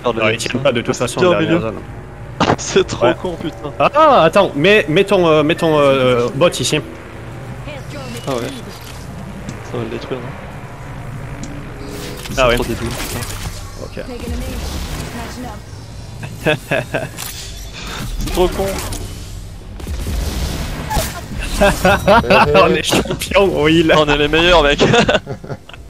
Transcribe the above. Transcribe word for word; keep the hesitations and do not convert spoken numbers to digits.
faire de Non, la il tient pas de toute façon Tiens, au derrière milieu. zone. C'est trop Ouais. con, putain. Ah, attends, mets, mets ton, euh, mets ton euh, bot ici. Ah ouais. Ça va le détruire, non? C'est Ah ouais. trop débile, putain. Ok. C'est trop con. On est champion, oui. On est les meilleurs, mec.